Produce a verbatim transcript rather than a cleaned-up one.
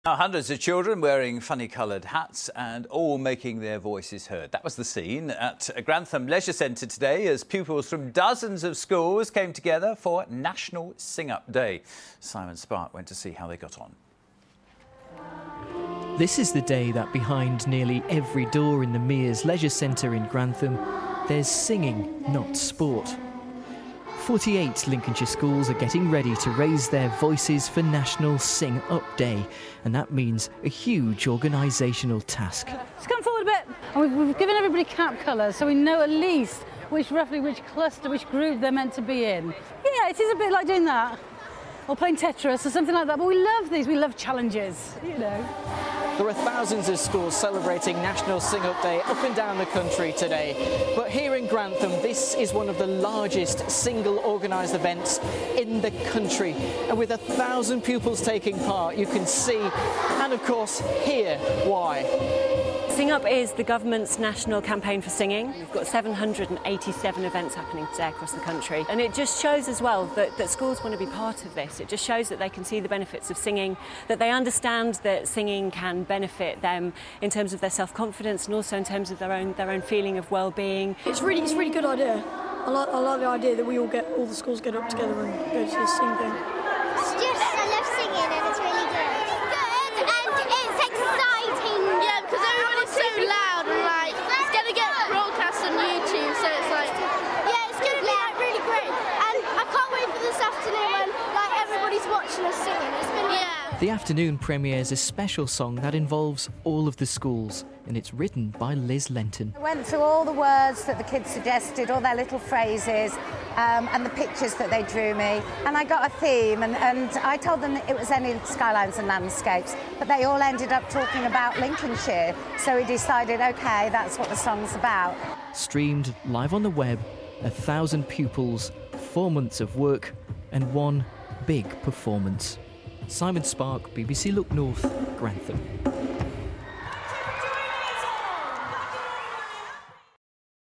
Now, hundreds of children wearing funny coloured hats and all making their voices heard. That was the scene at Grantham Leisure Centre today as pupils from dozens of schools came together for National Sing Up Day. Simon Spark went to see how they got on. This is the day that behind nearly every door in the Mears Leisure Centre in Grantham, there's singing, not sport. forty-eight Lincolnshire schools are getting ready to raise their voices for National Sing Up Day, and that means a huge organisational task. Just come forward a bit. And we've, we've given everybody cap colours so we know at least which roughly which cluster, which group they're meant to be in. Yeah, it is a bit like doing that, or playing Tetris or something like that, but we love these, we love challenges, you know. There are thousands of schools celebrating National Sing Up Day up and down the country today. But here in Grantham, this is one of the largest single organised events in the country. And with a thousand pupils taking part, you can see and, of course, hear why. Sing Up is the government's national campaign for singing. We've got seven hundred eighty-seven events happening today across the country. And it just shows as well that, that schools want to be part of this. It just shows that they can see the benefits of singing, that they understand that singing can benefit them in terms of their self-confidence and also in terms of their own, their own feeling of well-being. It's really, it's a really good idea. I like, I like the idea that we all get, all the schools get up together and go to this sing thing. It's just, I love singing and it's really good. Good, and it's exciting. Yeah, because everybody's so loud and like, it's going to get broadcast on YouTube, so it's like... Yeah, it's going to be like really great. And I can't wait for this afternoon when like everybody's watching us singing. It's been... Yeah. The afternoon premieres a special song that involves all of the schools, and it's written by Liz Lenton. I went through all the words that the kids suggested, all their little phrases, um, and the pictures that they drew me, and I got a theme, and, and I told them that it was any skylines and landscapes, but they all ended up talking about Lincolnshire, so we decided, OK, that's what the song's about. Streamed live on the web, a thousand pupils, four months of work, and one big performance. Simon Spark, B B C Look North, Grantham.